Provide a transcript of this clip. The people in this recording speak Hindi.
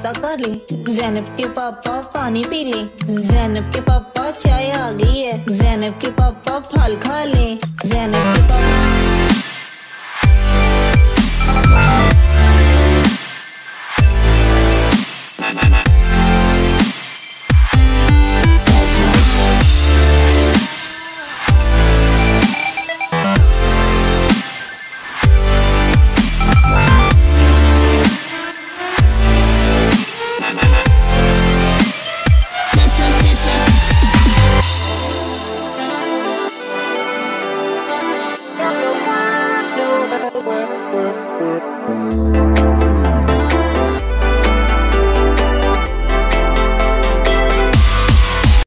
नाश्ता कर ले। ज़ैनब के पापा पानी पी ले। ज़ैनब के पापा चाय आ गई है। ज़ैनब के पापा फल खा ले। ज़ैनब के पापा work.